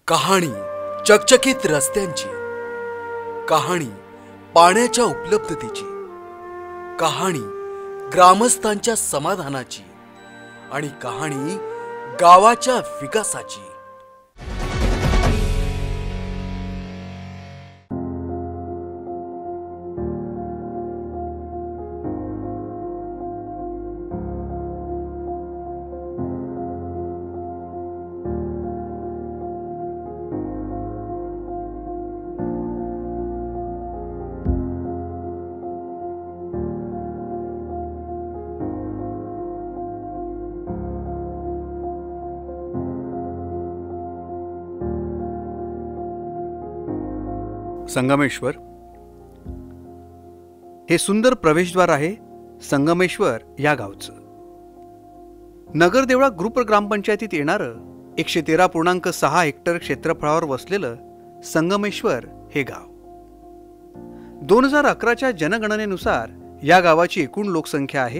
कहाणी चकचकीत रस्त्यांची, कहाणी पाण्याच्या उपलब्धतेची, कहाणी ग्रामस्थांच्या समाधानाची आणि कहाणी गावाच्या विकासाची। संगमेश्वर हे सुंदर प्रवेशद्वार आहे संगमेश्वर या गावचं। नगरदेवळा ग्रुप ग्रामपंचायतीत येणारं 113.6 हेक्टर क्षेत्रफळावर वसलेलं संगमेश्वर हे गाव 2011च्या जनगणनेनुसार या गावाची एकूण लोकसंख्या आहे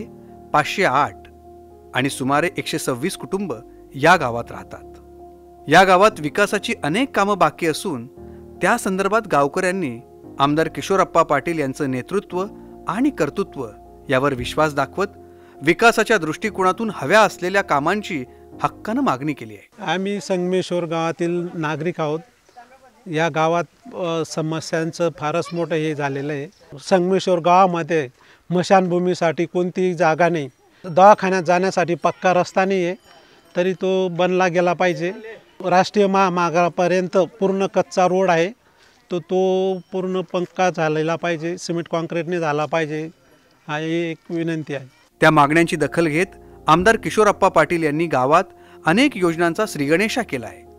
508 आणि सुमारे 126 कुटुंब या गावात राहतात। या गावात विकासाची अनेक कामं बाकी असून त्या संदर्भात गावकऱ्यांनी आमदार किशोरप्पा पाटील यांचं नेतृत्व आणि कर्तृत्व यावर विश्वास दाखवत विकासाच्या दृष्टिकोनातून हव्या असलेल्या कामांची हक्कानं मागणी केली आहे। आम्ही संगमेश्वर गावातील नागरिक आहोत। या गावात समस्यांचं फारच मोठं हे झालेलं आहे। संगमेश्वर गावामध्ये स्मशानभूमीसाठी कोणतीही जागा नाही, दवाखान्यात जाण्यासाठी पक्का रस्ता नाही आहे, तरी तो बनला गेला पाहिजे। राष्ट्रीय महामार्गापर्यंत पूर्ण कच्चा रोड आहे, तो पूर्ण पक्का झालेला पाहिजे, सिमेंट कॉन्क्रीटने झाला पाहिजे, हा एक विनंती आहे। त्या मागण्यांची दखल घेत आमदार किशोरप्पा पाटील यांनी गावात अनेक योजनांचा श्रीगणेशा केला आहे।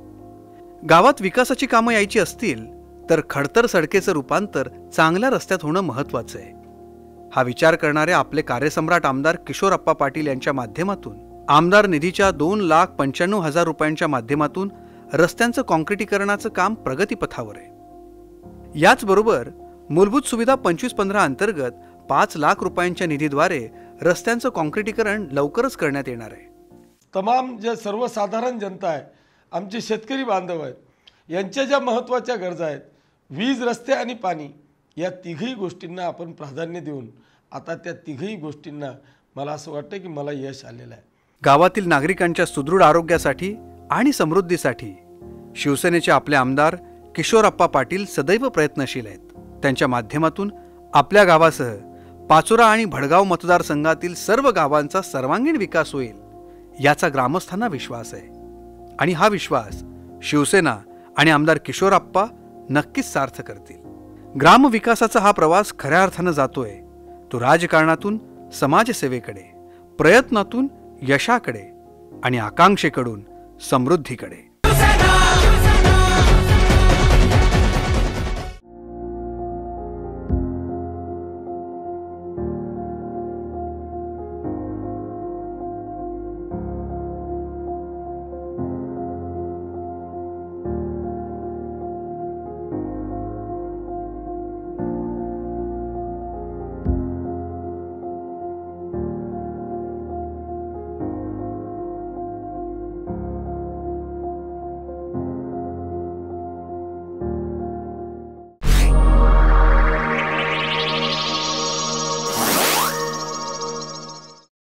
गावात विकासाची कामं यायची असतील तर खडतर सडकेचं रूपांतर चांगल्या रस्त्यात होणं महत्त्वाचं आहे। हा विचार करणारे आपले कार्यसम्राट आमदार किशोरप्पा पाटील यांच्या माध्यमातून आमदार निधीच्या 2,95,000 रुपयांच्या माध्यमातून रस्त्यांचं काँक्रिटीकरणाचं काम प्रगतीपथावर आहे। याचबरोबर मूलभूत सुविधा 25-15 अंतर्गत 5 लाख रुपयांच्या निधीद्वारे रस्त्यांचं काँक्रिटीकरण लवकरच करण्यात येणार आहे। तमाम जे सर्वसाधारण जनता आहे, आमचे शेतकरी बांधव आहेत, यांच्या ज्या महत्त्वाच्या गरजा आहेत, वीज, रस्ते आणि पाणी, या तिघही गोष्टींना आपण प्राधान्य देऊन आता त्या तिघही गोष्टींना मला असं वाटतं की मला यश आलेलं आहे। गावातील नागरिकांच्या सुदृढ आरोग्यासाठी आणि समृद्धीसाठी शिवसेनेचे आपले आमदार किशोरप्पा पाटील सदैव प्रयत्नशील आहेत। त्यांच्या माध्यमातून आपल्या गावासह पाचोरा आणि भडगाव मतदारसंघातील सर्व गावांचा सर्वांगीण विकास होईल याचा ग्रामस्थांना विश्वास आहे आणि हा विश्वास शिवसेना आणि आमदार किशोरप्पा नक्कीच सार्थ करतील। ग्रामविकासाचा हा प्रवास खऱ्या अर्थानं जातोय तो राजकारणातून समाजसेवेकडे, प्रयत्नातून यशाकडे आणि आकांक्षेकडून समृद्धीकडे।